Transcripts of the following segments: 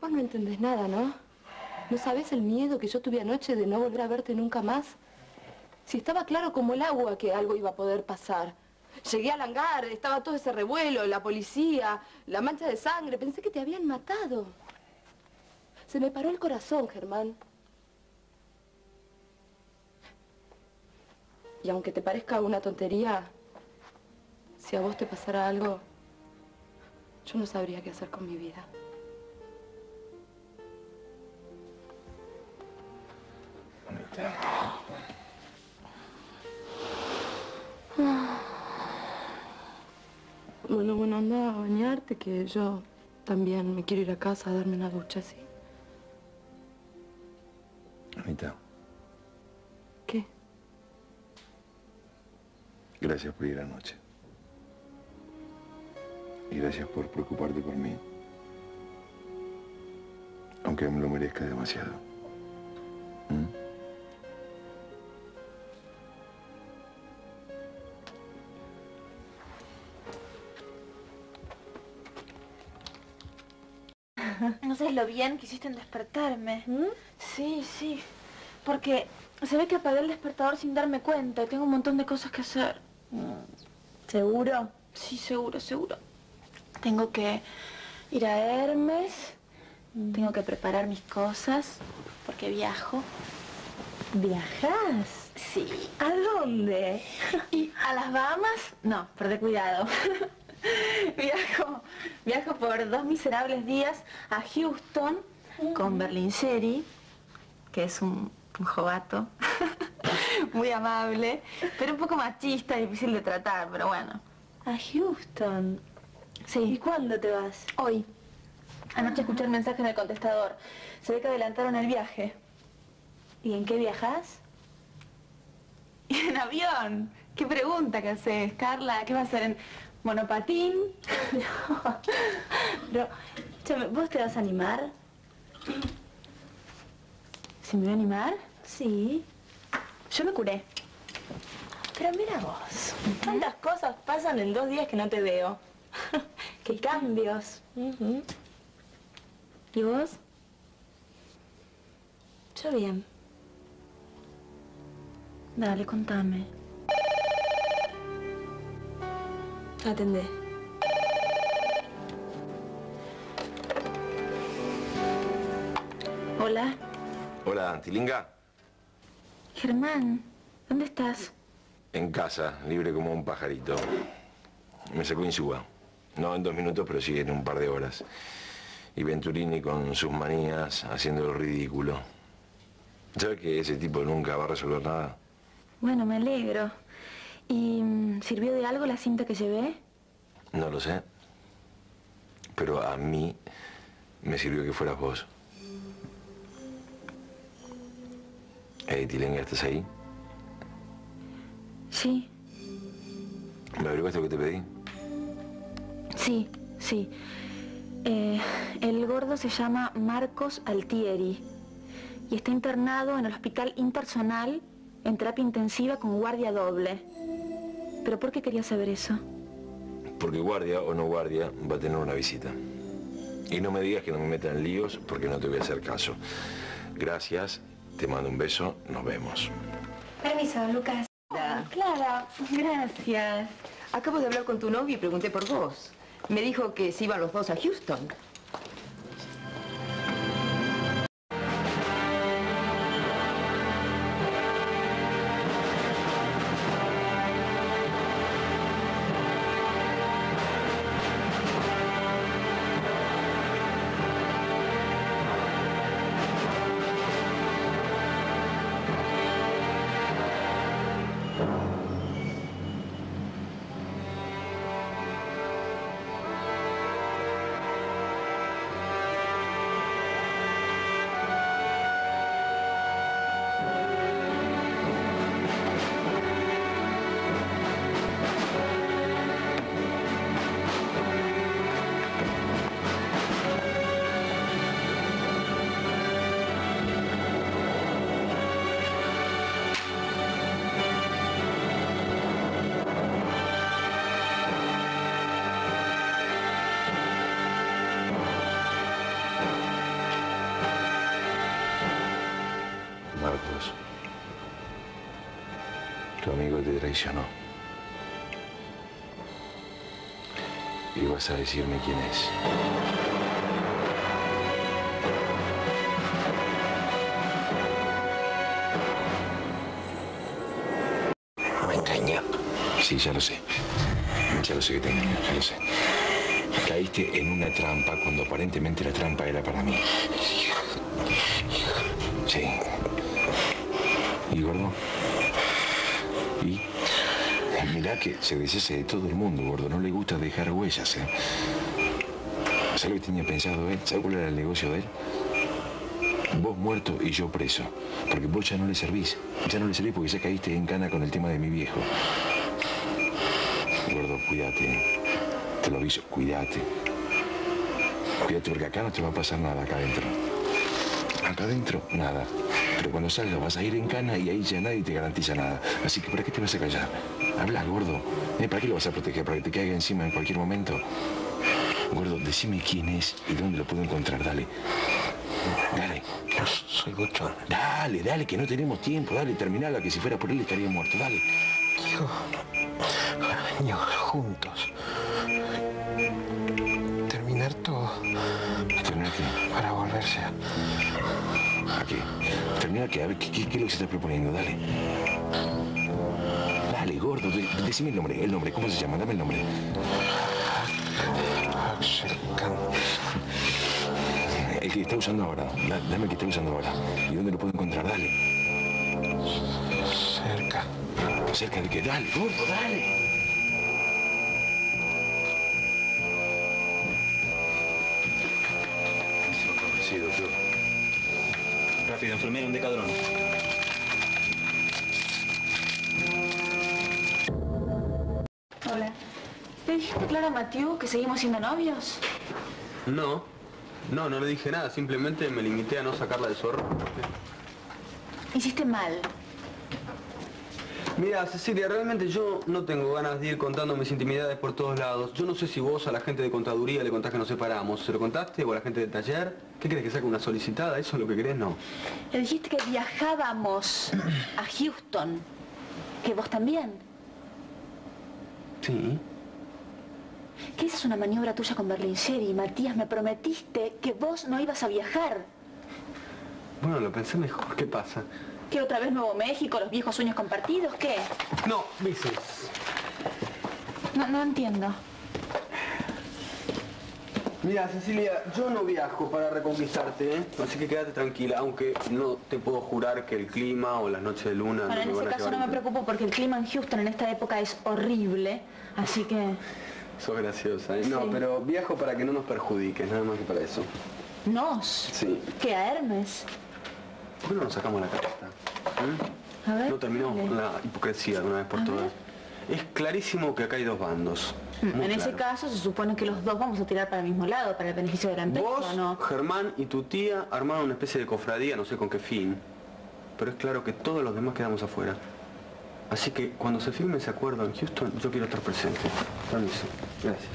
Vos no entendés nada, ¿no? ¿No sabés el miedo que yo tuve anoche de no volver a verte nunca más? Si estaba claro como el agua que algo iba a poder pasar. Llegué al hangar, estaba todo ese revuelo, la policía, la mancha de sangre. Pensé que te habían matado. Se me paró el corazón, Germán. Y aunque te parezca una tontería, si a vos te pasara algo, yo no sabría qué hacer con mi vida. Bonita. Bueno, anda a bañarte, que yo también me quiero ir a casa a darme una ducha, ¿sí? Anita, ¿Qué? gracias por ir anoche. Y gracias por preocuparte por mí. Aunque me lo merezca demasiado. No sabes lo bien que hiciste en despertarme. Sí, sí. Porque se ve que apagué el despertador sin darme cuenta y tengo un montón de cosas que hacer. ¿Seguro? Sí, seguro, seguro. Tengo que ir a Hermes. Tengo que preparar mis cosas porque viajo. ¿Viajás? Sí. ¿A dónde? ¿Y a las Bahamas? No, perdé cuidado. Viajo por 2 miserables días a Houston con Berlinceri, que es un jovato muy amable, pero un poco machista y difícil de tratar, pero bueno. ¿A Houston? Sí. ¿Y cuándo te vas? Hoy. Anoche escuché el mensaje en el contestador. Se ve que adelantaron el viaje. ¿Y en qué viajas? ¿En avión? ¿Qué pregunta que haces, Carla? ¿Qué va a hacer en monopatín? No. Pero, escúchame, ¿vos te vas a animar? ¿Se me va a animar? Sí. Yo me curé. Pero mira vos, tantas cosas pasan en 2 días que no te veo. ¡Qué cambios! ¿Y vos? Yo bien. Dale, contame. Atendé. Hola. Hola, Tilinga. Germán, ¿dónde estás? En casa, libre como un pajarito. Me sacó Insúa. No en 2 minutos, pero sí en un par de horas. Y Venturini con sus manías, haciendo el ridículo. ¿Sabes que ese tipo nunca va a resolver nada? Bueno, me alegro. ¿Y sirvió de algo la cinta que llevé? No lo sé. Pero a mí me sirvió que fueras vos. Hey, Tilinga, ¿estás ahí? Sí, ¿Me averiguaste lo que te pedí? sí, sí. El gordo se llama Marcos Altieri y está internado en el Hospital Intersonal en terapia intensiva con guardia doble. ¿Pero por qué querías saber eso? Porque guardia o no guardia va a tener una visita. Y no me digas que no me meta en líos porque no te voy a hacer caso. Gracias, te mando un beso, nos vemos. Permiso, Lucas. Clara, gracias. Acabo de hablar con tu novio y pregunté por vos. Me dijo que se iban los dos a Houston. vos. Tu amigo te traicionó. Y vas a decirme quién es. Me engañó. Sí, ya lo sé. Ya lo sé que te engañó, ya lo sé. Caíste en una trampa cuando aparentemente la trampa era para mí. Sí. ¿Y gordo? ¿Y? Mirá que se deshace de todo el mundo, gordo. No le gusta dejar huellas, ¿eh? ¿Sabes lo que tenía pensado él? ¿Sabes cuál era el negocio de él? Vos muerto y yo preso. Porque vos ya no le servís. Ya no le servís porque ya caíste en cana con el tema de mi viejo. Gordo, cuídate. Te lo aviso, cuídate. Cuídate porque acá no te va a pasar nada acá adentro. Acá adentro, nada. Pero cuando salgas vas a ir en cana y ahí ya nadie te garantiza nada. Así que ¿para qué te vas a callar? Habla, gordo. ¿Para qué lo vas a proteger? ¿Para que te caiga encima en cualquier momento? Gordo, decime quién es y dónde lo puedo encontrar. Dale. Dale. No soy Guchón. Dale, dale, que no tenemos tiempo. Dale, terminala, que si fuera por él estaría muerto. Dale. Quiero años juntos. Terminar todo. ¿Terminar qué? Para volverse a... ¿A qué? ¿Terminar qué? A ver, ¿qué es lo que se está proponiendo? Dale. Dale, gordo. Decime el nombre. ¿Cómo se llama? Dame el nombre. Axel Khan. El que está usando ahora. Dame el que está usando ahora. ¿Y dónde lo puedo encontrar? Dale. Cerca. ¿Cerca de qué? Dale, gordo, dale. Sí, doctor. Rápido, enfermero, un decadrón. Hola. ¿Le dijiste claro a Mathieu que seguimos siendo novios? No le dije nada, simplemente me limité a no sacarla de zorro. Hiciste mal. Mira, Cecilia, realmente yo no tengo ganas de ir contando mis intimidades por todos lados. Yo no sé si vos a la gente de contaduría le contás que nos separamos. ¿Se lo contaste? ¿O a la gente del taller? ¿Qué crees, que saque una solicitada? ¿Eso es lo que querés? No. Le dijiste que viajábamos a Houston. ¿Que vos también? Sí. Que esa es una maniobra tuya con Berlingeri. Matías, me prometiste que vos no ibas a viajar. Bueno, lo pensé mejor. ¿Qué pasa? ¿Que otra vez Nuevo México, los viejos sueños compartidos? ¿Qué? No, dices. No entiendo. Mira, Cecilia, yo no viajo para reconquistarte, ¿eh? Así que quédate tranquila, aunque no te puedo jurar que el clima o las noches de luna... Bueno, en ese caso no me preocupo porque el clima en Houston en esta época es horrible, así que... Sos graciosa, ¿eh? Sí. No, pero viajo para que no nos perjudiques, nada más que para eso. ¿Nos? Sí. ¿Que a Hermes? ¿Por qué no nos sacamos la carta? A ver. No terminamos dale. con la hipocresía de una vez por A todas. ver. Es clarísimo que acá hay dos bandos. Muy En ese claro. caso se supone que los dos vamos a tirar para el mismo lado, para el beneficio de la empresa, Vos, ¿o no? Germán y tu tía armaron una especie de cofradía, no sé con qué fin. Pero es claro que todos los demás quedamos afuera. Así que cuando se firme ese acuerdo en Houston, yo quiero estar presente. Permiso. Gracias.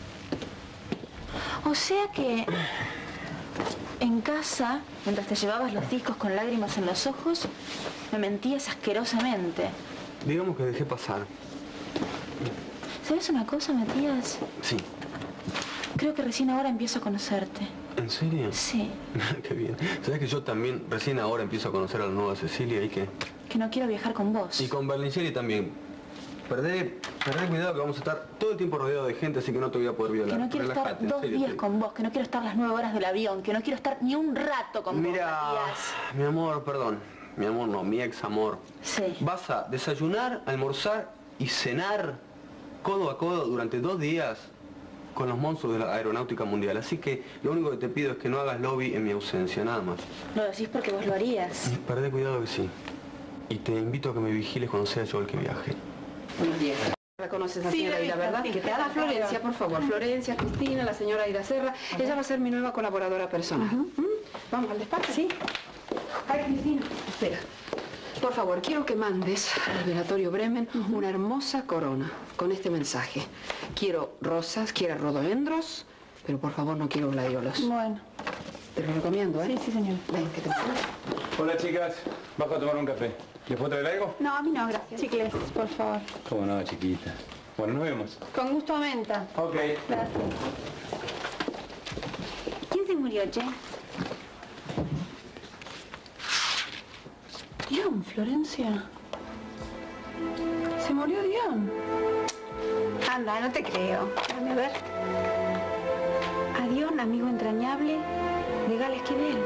O sea que en casa, mientras te llevabas los discos con lágrimas en los ojos, me mentías asquerosamente. Digamos que dejé pasar. ¿Sabes una cosa, Matías? Sí. Creo que recién ahora empiezo a conocerte. ¿En serio? Sí. Qué bien. ¿Sabes que yo también recién ahora empiezo a conocer a la nueva Cecilia y que... Que no quiero viajar con vos. Y con Berlingeri también. Perdé cuidado que vamos a estar todo el tiempo rodeado de gente, así que no te voy a poder violar. Que no quiero estar Relájate, en 2 serio, días te- con vos, que no quiero estar las 9 horas del avión, que no quiero estar ni un rato con vos, Mira, Matías. mi amor, perdón. Mi amor no, mi ex amor. Sí. Vas a desayunar, almorzar y cenar codo a codo durante 2 días con los monstruos de la aeronáutica mundial. Así que lo único que te pido es que no hagas lobby en mi ausencia, nada más. Lo decís porque vos lo harías. Perdé cuidado que sí. Y te invito a que me vigiles cuando sea yo el que viaje. Buenos días. ¿Reconoces a la señora Aida, verdad? sí, ¿Qué tal? claro. Florencia, por favor. Florencia, Cristina, la señora Aida Serra. Ella va a ser mi nueva colaboradora personal. Vamos al despacho. Sí. Ay, Cristina. Espera. Por favor, quiero que mandes al velatorio Bremen una hermosa corona con este mensaje. Quiero rosas, quiero rododendros, pero por favor no quiero gladiolos. Bueno. Te lo recomiendo, ¿eh? Sí, sí, señor. Ven, que te Hola, chicas. Bajo a tomar un café. ¿Les puedo traer algo? No, a mí no, gracias. Chicles, por favor. ¿Cómo no, chiquita? Bueno, nos vemos. Con gusto a menta. Ok. Gracias. ¿Quién se murió, Che? Dion, Florencia. Se murió Dion. Anda, no te creo. Déjame ver. A Dion, amigo entrañable de Gala Esquivel.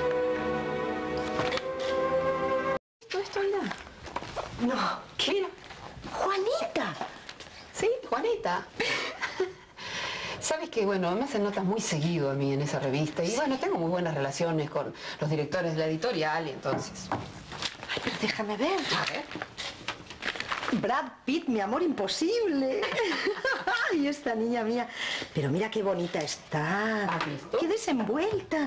¿Esto anda? No, ¿qué? ¡Juanita! Sí, Juanita. Sabes que, bueno, me hacen notas muy seguido a mí en esa revista. Y bueno, tengo muy buenas relaciones con los directores de la editorial y entonces... Ay, pero déjame ver. A ver. Brad Pitt, mi amor imposible. Ay, esta niña mía. Pero mira qué bonita está. ¿Has visto? Qué desenvuelta.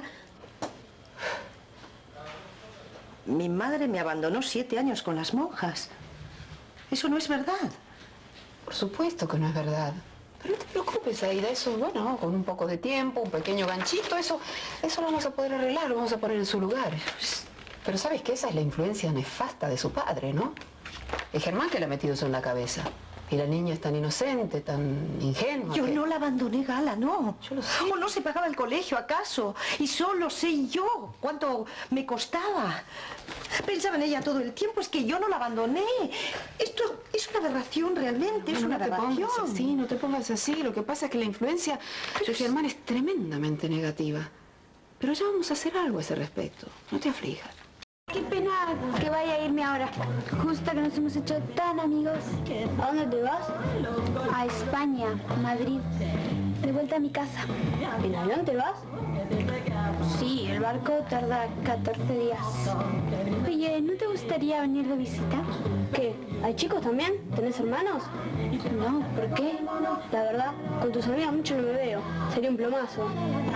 Mi madre me abandonó 7 años con las monjas. Eso no es verdad. Por supuesto que no es verdad. Pero no te preocupes, Aida, eso, bueno, con un poco de tiempo, un pequeño ganchito, eso lo vamos a poder arreglar, lo vamos a poner en su lugar. Pero sabes que esa es la influencia nefasta de su padre, ¿no? Es Germán que le ha metido eso en la cabeza. Y la niña es tan inocente, tan ingenua. Yo que... no la abandoné, Gala, no. Yo lo sé. ¿O no se pagaba el colegio, acaso? Y solo sé yo cuánto me costaba. Pensaba en ella todo el tiempo, es que yo no la abandoné. Esto es una aberración realmente, es una aberración. No te pongas así, no te pongas así. Lo que pasa es que la influencia de Germán es tremendamente negativa. Pero ya vamos a hacer algo a ese respecto. No te aflijas. Qué pena que vaya a irme ahora. Justo que nos hemos hecho tan amigos. ¿A dónde te vas? A España, Madrid. De vuelta a mi casa. ¿En avión te vas? Sí, el barco tarda 14 días. Oye, ¿no te gustaría venir de visita? ¿Qué? ¿Hay chicos también? ¿Tenés hermanos? No, ¿por qué? La verdad, con tus amigas mucho no me veo. Sería un plomazo.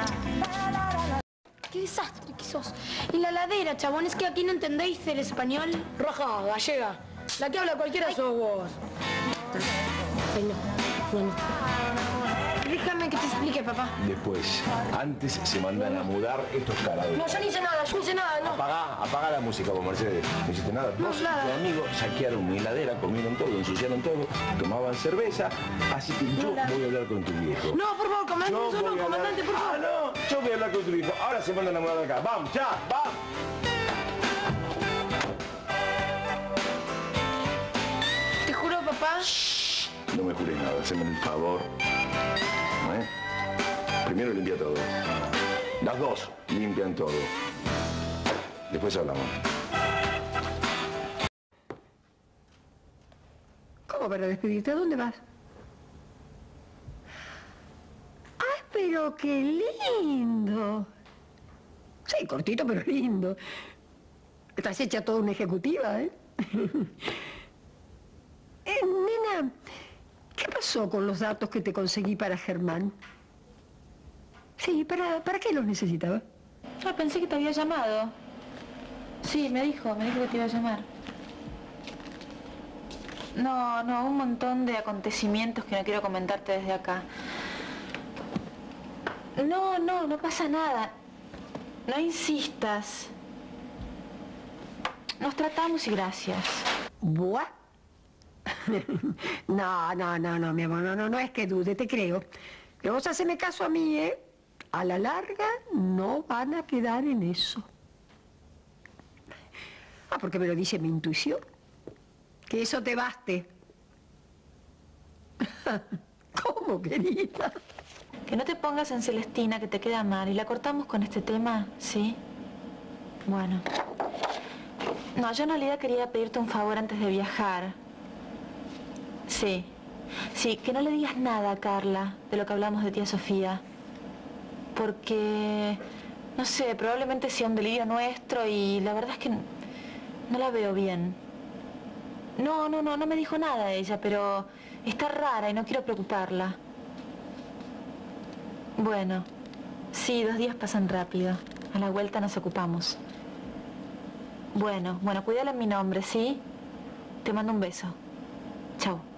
¡Qué desastre que sos! Y la ladera, chabón, es que aquí no entendéis el español. Roja, gallega. La que habla cualquiera sos vos. Ay, no. Déjame que te explique, papá. Después, antes se mandan a mudar estos carados. No, yo no hice nada, no. Apagá la música vos, Mercedes. No hiciste nada. No, Vos y nada. tu amigo saquearon mi heladera, comieron todo, ensuciaron todo, tomaban cerveza. Así que yo voy a hablar con tu viejo. No, por favor, comandante, Yo solo, voy a hablar- comandante, por favor. Ah, no, yo voy a hablar con tu viejo. Ahora se mandan a mudar de acá. ¡Vamos, ya! ¡Vamos! Te juro, papá. No me jures nada, haceme el favor. ¿Eh? Primero limpia todo. Las dos limpian todo. Después hablamos. ¿Cómo para despedirte? ¿A dónde vas? ¡Ay, pero qué lindo! Sí, cortito, pero lindo. Estás hecha toda una ejecutiva, ¿eh? Nena, ¿qué pasó con los datos que te conseguí para Germán? Sí, ¿para qué los necesitaba? Ah, pensé que te había llamado. Sí, me dijo que te iba a llamar. No, un montón de acontecimientos que no quiero comentarte desde acá. No pasa nada. No insistas. Nos tratamos y gracias. ¿Buah? No, mi amor, no es que dude, te creo. Pero vos haceme caso a mí, ¿eh? A la larga no van a quedar en eso. Ah, porque me lo dice mi intuición. Que eso te baste. ¿Cómo, querida? Que no te pongas en Celestina, que te queda mal. ¿Y la cortamos con este tema? ¿Sí? Bueno. No, yo en realidad quería pedirte un favor antes de viajar. Sí, que no le digas nada a Carla de lo que hablamos de tía Sofía. Porque, no sé, probablemente sea un delirio nuestro y la verdad es que no la veo bien. No me dijo nada ella, pero está rara y no quiero preocuparla. Bueno, sí, 2 días pasan rápido. A la vuelta nos ocupamos. Bueno, cuídala en mi nombre, ¿sí? Te mando un beso. Chau.